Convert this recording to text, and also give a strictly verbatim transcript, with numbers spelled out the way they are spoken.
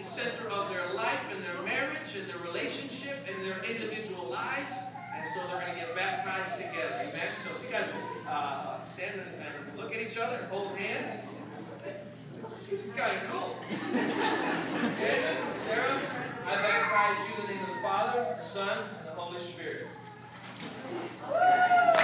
center of their life and their marriage and their relationship and their individual lives. And so they're going to get baptized together. Amen. So you guys uh, stand and, and look at each other and hold hands. This is kind of cool. Okay, Sarah, I baptize you in the name of the Father, the Son, and the Holy Spirit.